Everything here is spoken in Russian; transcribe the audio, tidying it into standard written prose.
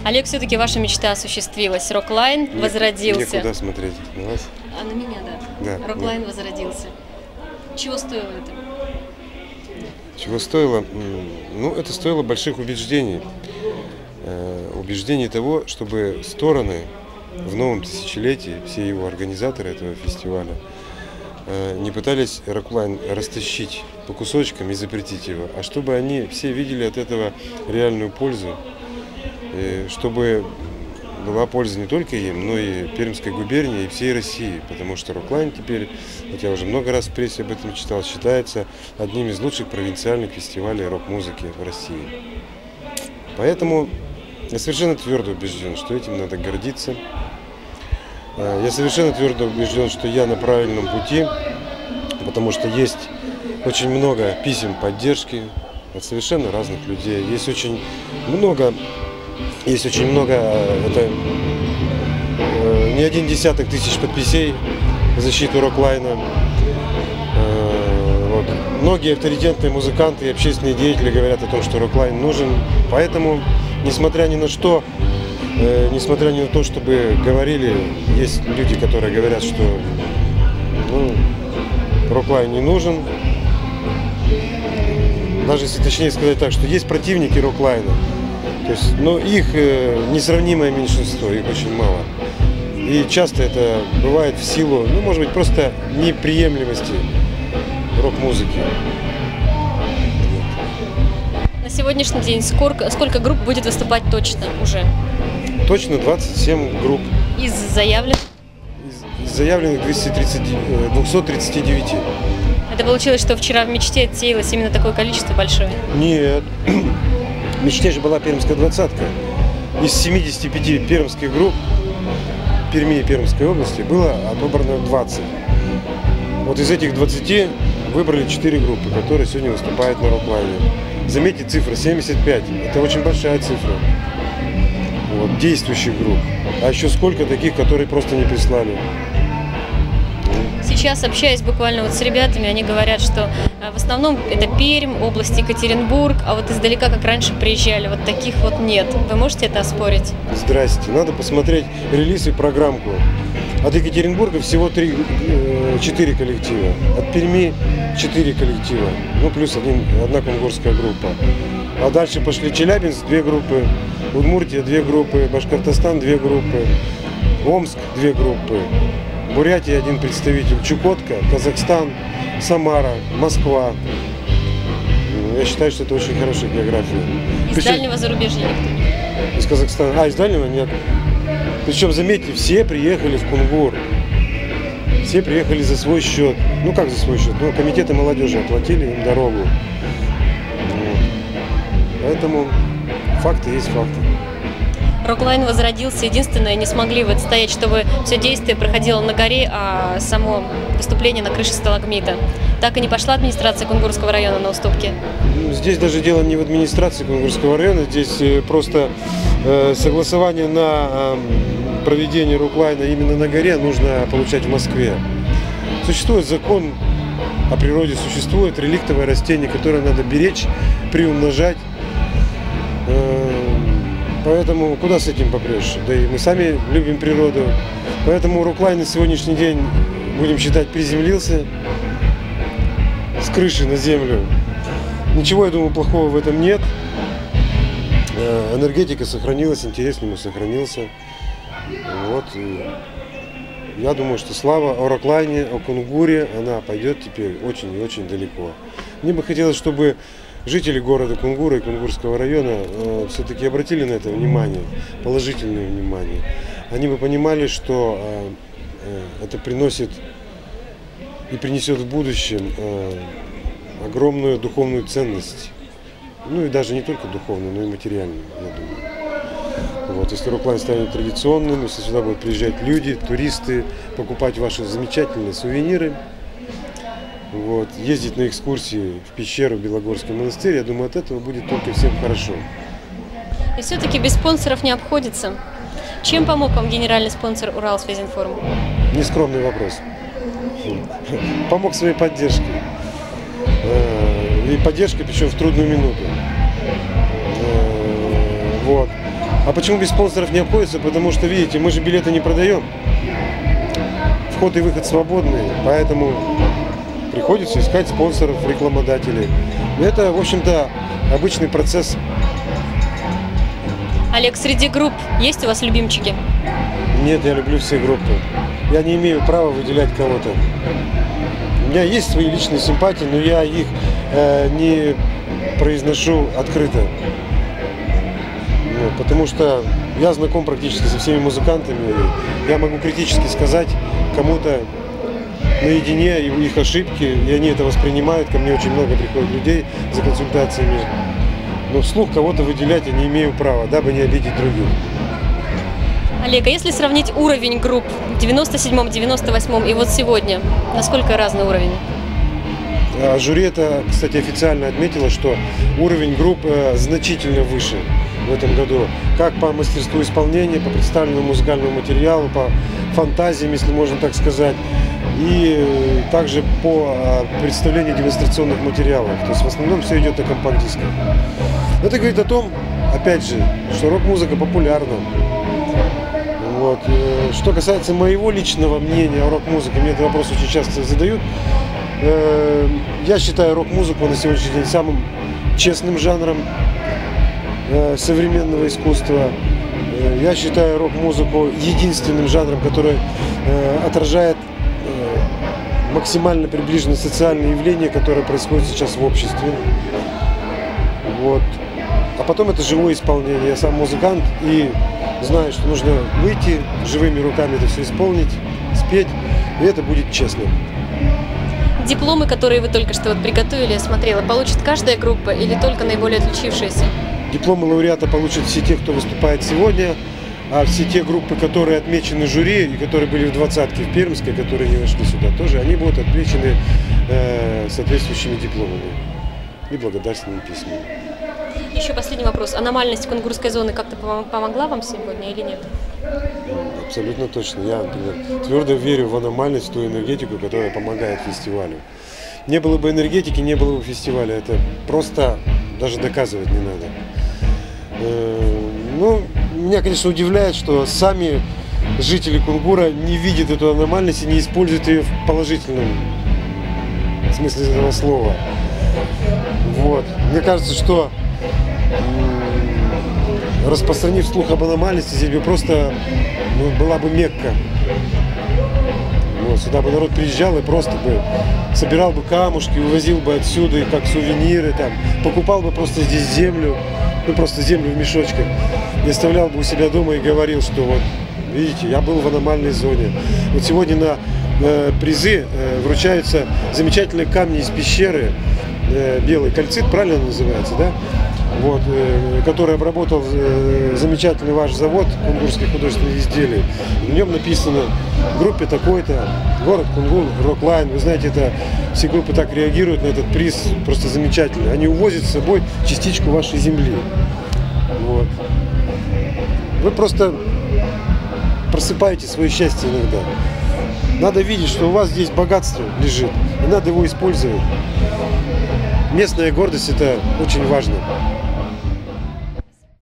Олег, все-таки ваша мечта осуществилась. Роклайн возродился. Некуда смотреть на вас. А на меня, да. Да. Роклайн возродился. Чего стоило это? Чего стоило? Ну, это стоило больших убеждений. Убеждений того, чтобы стороны в новом тысячелетии, все его организаторы этого фестиваля, не пытались Роклайн растащить по кусочкам и запретить его, а чтобы они все видели от этого реальную пользу, и чтобы была польза не только им, но и Пермской губернии, и всей России, потому что Роклайн теперь, вот я уже много раз в прессе об этом читал, считается одним из лучших провинциальных фестивалей рок-музыки в России. Поэтому я совершенно твердо убежден, что этим надо гордиться. Я совершенно твердо убежден, что я на правильном пути, потому что есть очень много писем поддержки от совершенно разных людей. Есть очень много, это не один десяток тысяч подписей в защиту Роклайна. Вот. Многие авторитетные музыканты и общественные деятели говорят о том, что Роклайн нужен. Поэтому, несмотря ни на что, несмотря ни на то, чтобы говорили, есть люди, которые говорят, что Роклайн не нужен. Даже если точнее сказать так, что есть противники Роклайна. То есть, но их несравнимое меньшинство, их очень мало. И часто это бывает в силу, может быть, просто неприемлемости рок-музыки. На сегодняшний день сколько групп будет выступать точно уже? Точно 27 групп. Из заявленных? Из заявленных 239. Это получилось, что вчера в мечте отсеялось именно такое количество большое? Нет. В мечте же была пермская двадцатка. Из 75 пермских групп Перми и Пермской области было отобрано 20. Вот из этих 20 выбрали 4 группы, которые сегодня выступают на Роклайне. Заметьте, цифра 75. Это очень большая цифра. Вот, действующих групп. А еще сколько таких, которые просто не прислали. Сейчас общаюсь буквально с ребятами, они говорят, что в основном это Пермь, область Екатеринбург, а вот издалека, как раньше приезжали, вот таких вот нет. Вы можете это оспорить? Здрасте. Надо посмотреть релиз и программку. От Екатеринбурга всего 4 коллектива. От Перми 4 коллектива. Плюс одна кунгурская группа. А дальше пошли Челябинск 2 группы, Удмуртия 2 группы, Башкортостан 2 группы, Омск 2 группы. Бурятия 1 представитель, Чукотка, Казахстан, Самара, Москва. Я считаю, что это очень хорошая география. Из дальнего зарубежья никто? Из Казахстана. Из дальнего нет. Причем, заметьте, все приехали в Кунгур. Все приехали за свой счет. Как за свой счет? Комитеты молодежи оплатили им дорогу. Поэтому факты есть факты. Роклайн возродился. Единственное, не смогли вы отстоять, чтобы все действие проходило на горе, а само выступление на крыше сталагмита. Так и не пошла администрация Кунгурского района на уступки? Здесь даже дело не в администрации Кунгурского района, здесь просто согласование на проведение Роклайна именно на горе нужно получать в Москве. Существует закон о природе, существует реликтовое растение, которое надо беречь, приумножать. Поэтому куда с этим попрешь? Да и мы сами любим природу. Поэтому Роклайн на сегодняшний день, будем считать, приземлился с крыши на землю. Ничего, я думаю, плохого в этом нет. Энергетика сохранилась, интерес к нему сохранился. Вот. Я думаю, что слава о Роклайне, о Кунгуре, она пойдет теперь очень и очень далеко. Мне бы хотелось, чтобы жители города Кунгура и Кунгурского района все-таки обратили на это внимание, положительное внимание. Они бы понимали, что это приносит и принесет в будущем огромную духовную ценность. И даже не только духовную, но и материальную, я думаю. Вот, если Роклайн станет традиционным, если сюда будут приезжать люди, туристы, покупать ваши замечательные сувениры, ездить на экскурсии в пещеру Белогорский монастырь, я думаю, от этого будет только всем хорошо. И все-таки без спонсоров не обходится. Чем помог вам генеральный спонсор Уралсвязинформ? Нескромный вопрос. Помог своей поддержкой. И поддержкой, причем в трудную минуту. А почему без спонсоров не обходится? Потому что, видите, мы же билеты не продаем. Вход и выход свободный, поэтому приходится искать спонсоров, рекламодателей. Это, в общем-то, обычный процесс. Олег, среди групп есть у вас любимчики? Нет, я люблю все группы. Я не имею права выделять кого-то. У меня есть свои личные симпатии, но я их не произношу открыто. Потому что я знаком практически со всеми музыкантами. Я могу критически сказать кому-то наедине их ошибки, и они это воспринимают. Ко мне очень много приходит людей за консультациями. Но вслух кого-то выделять я не имею права, дабы не обидеть других. Олег, а если сравнить уровень групп в 97-м, 98-м и вот сегодня, насколько разный уровень? Жюри это, кстати, официально отметило, что уровень групп значительно выше в этом году. Как по мастерству исполнения, по представленному музыкальному материалу, по фантазиям, если можно так сказать, и также по представлению демонстрационных материалов. То есть в основном все идет на компакт-дисках. Это говорит о том, опять же, что рок-музыка популярна. Вот. Что касается моего личного мнения о рок-музыке, мне этот вопрос очень часто задают. Я считаю рок-музыку на сегодняшний день самым честным жанром современного искусства. Я считаю рок-музыку единственным жанром, который отражает максимально приближенные социальные явления, которые происходят сейчас в обществе. Вот. А потом это живое исполнение. Я сам музыкант и знаю, что нужно выйти, живыми руками это все исполнить, спеть, и это будет честно. Дипломы, которые вы только что приготовили, я смотрела, получит каждая группа или только наиболее отличившиеся? Дипломы лауреата получат все те, кто выступает сегодня, а все те группы, которые отмечены жюри и которые были в двадцатке в Пермской, которые не вошли сюда, тоже они будут отмечены соответствующими дипломами и благодарственными письмами. Еще последний вопрос. Аномальность кунгурской зоны как-то помогла вам сегодня или нет? Абсолютно точно. Я, например, твердо верю в аномальность, в ту энергетику, которая помогает фестивалю. Не было бы энергетики, не было бы фестиваля. Это просто даже доказывать не надо. Ну, меня, конечно, удивляет, что сами жители Кунгура не видят эту аномальность и не используют ее в положительном смысле этого слова. Вот. Мне кажется, что распространив слух об аномальности, здесь бы просто была бы Мекка. Вот, сюда бы народ приезжал и просто бы собирал бы камушки, увозил бы отсюда и как сувениры, там, покупал бы просто здесь землю, просто землю в мешочках, и оставлял бы у себя дома и говорил, что вот, видите, я был в аномальной зоне. Вот сегодня на призы вручаются замечательные камни из пещеры, белый кальцит, правильно называется, да? Вот, который обработал замечательный ваш завод кунгурских художественных изделий. В нем написано в группе такой-то, город Кунгур, Роклайн. Вы знаете, это все группы так реагируют на этот приз, просто замечательно. Они увозят с собой частичку вашей земли. Вот. Вы просто просыпаете свое счастье иногда. Надо видеть, что у вас здесь богатство лежит, и надо его использовать. Местная гордость – это очень важно.